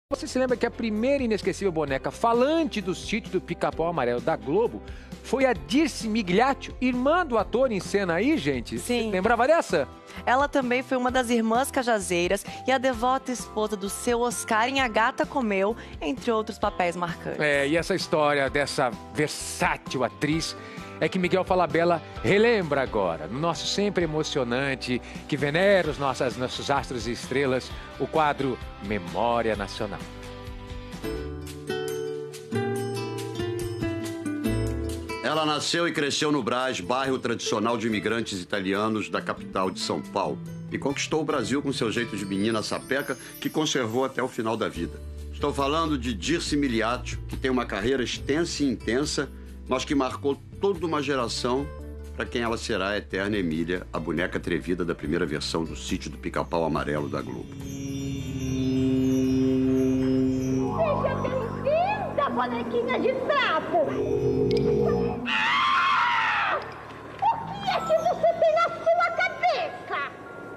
Você se lembra que a primeira inesquecível boneca falante do Sítio do Pica-Pau Amarelo da Globo foi a Dirce Migliaccio, irmã do ator em cena aí, gente? Sim. Você lembrava dessa? Ela também foi uma das irmãs cajazeiras e a devota esposa do seu Oscar em A Gata Comeu, entre outros papéis marcantes. E essa história dessa versátil atriz é que Miguel Falabella relembra agora, no nosso sempre emocionante, que venera os nossos astros e estrelas, o quadro Memória Nacional. Ela nasceu e cresceu no Brás, bairro tradicional de imigrantes italianos da capital de São Paulo, e conquistou o Brasil com seu jeito de menina sapeca que conservou até o final da vida. Estou falando de Dirce Migliaccio, que tem uma carreira extensa e intensa, mas que marcou toda uma geração, para quem ela será a eterna Emília, a boneca atrevida da primeira versão do Sítio do Pica-Pau Amarelo da Globo. Seja bem-vinda, bonequinha de trapo! O que é que você tem na sua cabeça?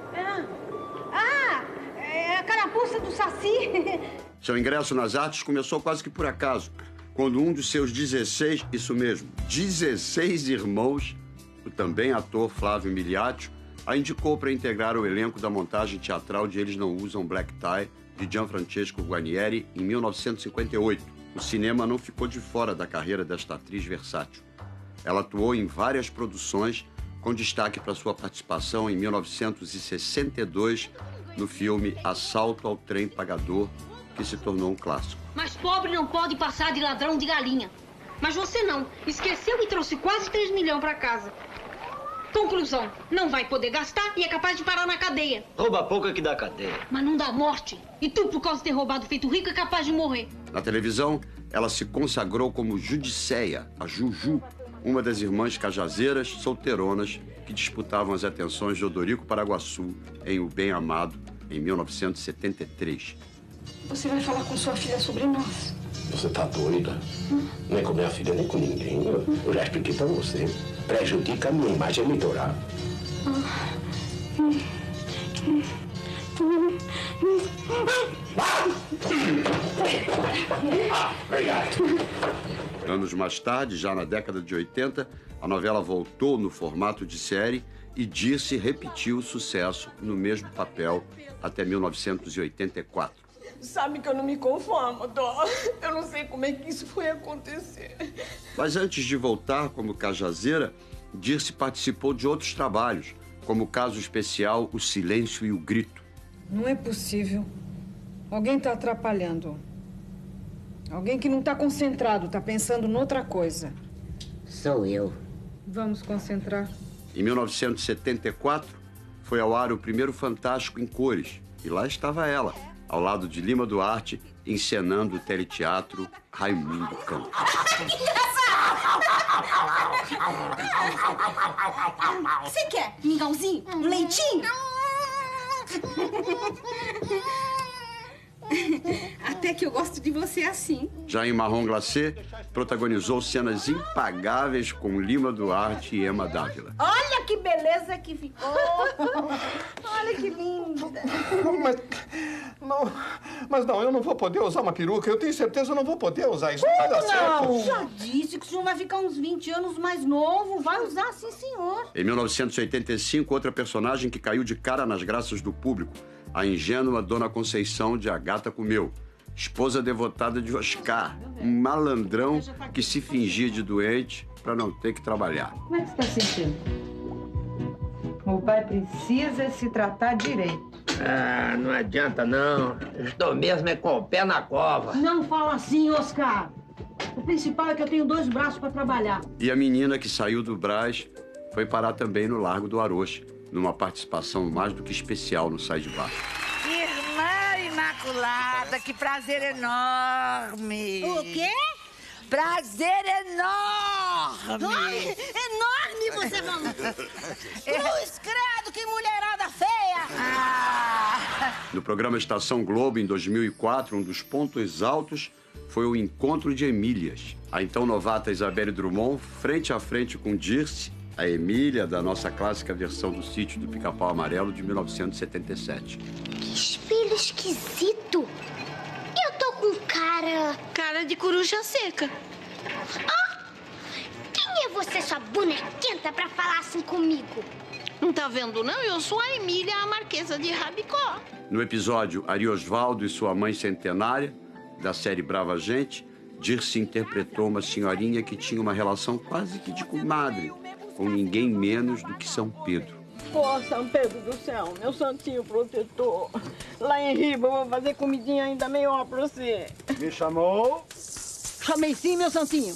É a carapuça do Saci. Seu ingresso nas artes começou quase que por acaso, quando um dos seus 16, isso mesmo, 16 irmãos, o também ator Flávio Migliaccio, a indicou para integrar o elenco da montagem teatral de Eles Não Usam Black Tie, de Gianfrancesco Guarnieri, em 1958. O cinema não ficou de fora da carreira desta atriz versátil. Ela atuou em várias produções, com destaque para sua participação em 1962 no filme Assalto ao Trem Pagador, que se tornou um clássico. Mas pobre não pode passar de ladrão de galinha. Mas você não. Esqueceu e trouxe quase 3 milhões para casa. Conclusão, não vai poder gastar e é capaz de parar na cadeia. Rouba pouco que dá cadeia. Mas não dá morte. E tu, por causa de ter roubado feito rico, é capaz de morrer. Na televisão, ela se consagrou como Judicéia, a Juju, uma das irmãs cajazeiras solteironas que disputavam as atenções de Odorico Paraguaçu em O Bem Amado, em 1973. Você vai falar com sua filha sobre nós. Você tá doida? Nem com minha filha, nem com ninguém. Eu já expliquei pra você. Prejudica a minha imagem eleitoral. Anos mais tarde, já na década de 80, a novela voltou no formato de série e Dirce repetiu o sucesso no mesmo papel até 1984. Sabe que eu não me conformo, Dó. Eu não sei como é que isso foi acontecer. Mas antes de voltar como cajazeira, Dirce participou de outros trabalhos, como o caso especial O Silêncio e o Grito. Não é possível. Alguém está atrapalhando. Alguém que não está concentrado, está pensando noutra coisa. Sou eu. Vamos concentrar. Em 1974, foi ao ar o primeiro Fantástico em cores. E lá estava ela, ao lado de Lima Duarte, encenando o teleteatro Raimundo Cão. Você quer mingauzinho? Um leitinho? Até que eu gosto de você assim. Já em Marrom Glacé, protagonizou cenas impagáveis com Lima Duarte e Emma Dávila. Olha que beleza que ficou! Olha que linda! Mas não, eu não vou poder usar uma peruca. Eu tenho certeza que eu não vou poder usar isso. Não vai dar certo. Já disse que o senhor vai ficar uns 20 anos mais novo. Vai usar sim, senhor. Em 1985, outra personagem que caiu de cara nas graças do público, a ingênua Dona Conceição de A Gata Comeu, esposa devotada de Oscar, um malandrão que se fingia de doente para não ter que trabalhar. Como é que você está sentindo? O pai precisa se tratar direito. Ah, não adianta não. Estou mesmo é com o pé na cova. Não fala assim, Oscar. O principal é que eu tenho 2 braços para trabalhar. E a menina que saiu do Brás foi parar também no Largo do Aroche, numa participação mais do que especial no Sai de Baixo. Irmã Imaculada, que prazer enorme! O quê? Prazer enorme! Ai, enorme você falou! Cruz, credo, que mulherada feia! No programa Estação Globo, em 2004, um dos pontos altos foi o encontro de Emílias. A então novata Isabelle Drummond, frente a frente com Dirce, a Emília, da nossa clássica versão do Sítio do Pica-Pau Amarelo de 1977. Que espelho esquisito! Eu tô cara... Cara de coruja seca. Ah! Quem é você, sua bonequenta, pra falar assim comigo? Não tá vendo, não? Eu sou a Emília, a Marquesa de Rabicó. No episódio Ariosvaldo e sua mãe centenária, da série Brava Gente, Dirce interpretou uma senhorinha que tinha uma relação quase que de comadre, com ninguém menos do que São Pedro. Pô, São Pedro do céu, meu santinho protetor. Lá em Riba eu vou fazer comidinha ainda melhor pra você. Me chamou? Chamei sim, meu santinho.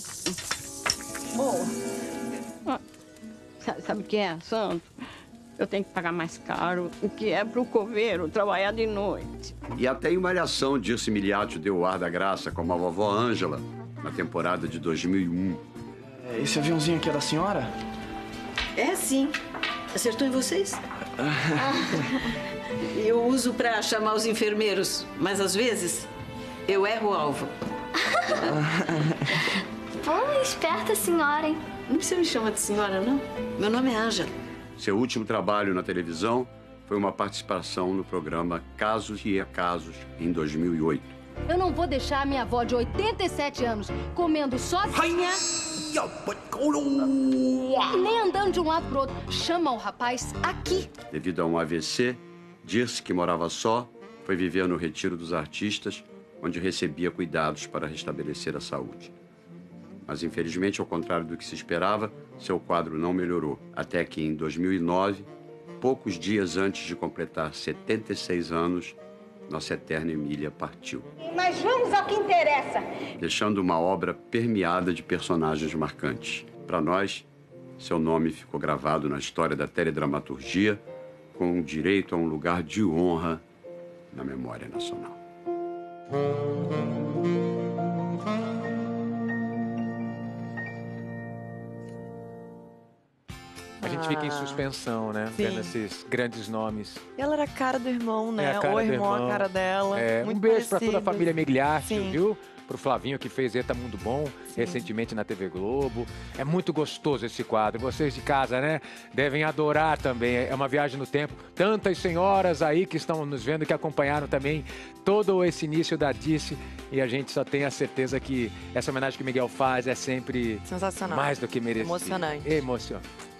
Sabe o que é, santo? Eu tenho que pagar mais caro o que é pro coveiro trabalhar de noite. E até em Malhação, Dirce Miliaccio deu o ar da graça como a vovó Ângela, na temporada de 2001. Esse aviãozinho aqui é da senhora? É, sim. Acertou em vocês? Eu uso pra chamar os enfermeiros, mas às vezes eu erro o alvo. Pô, esperta senhora, hein? Não você me chama de senhora, não? Meu nome é Ângela. Seu último trabalho na televisão foi uma participação no programa Casos e Acasos, em 2008. Eu não vou deixar minha avó de 87 anos comendo sozinha e nem andando de um lado pro outro. Chama o rapaz aqui. Devido a um AVC, Dirce, que morava só, foi viver no Retiro dos Artistas, onde recebia cuidados para restabelecer a saúde. Mas, infelizmente, ao contrário do que se esperava, seu quadro não melhorou. Até que, em 2009, poucos dias antes de completar 76 anos, nossa eterna Emília partiu, Mas vamos ao que interessa. deixando uma obra permeada de personagens marcantes. Para nós, seu nome ficou gravado na história da teledramaturgia, com direito a um lugar de honra na memória nacional. A gente fica em suspensão, né? Sim. Vendo esses grandes nomes. E ela era a cara do irmão, né? É a cara O do irmão, irmão. a cara dela. É, muito um beijo para toda a parecidos. família Migliaccio, Sim. viu? Pro Flavinho, que fez Eta Mundo Bom recentemente na TV Globo. É muito gostoso esse quadro. Vocês de casa, né? Devem adorar também. É uma viagem no tempo. Tantas senhoras aí que estão nos vendo, que acompanharam também todo esse início da Dirce. E a gente só tem a certeza que essa homenagem que o Miguel faz é sempre Sensacional. mais do que merecida. Emocionante. Emocionante.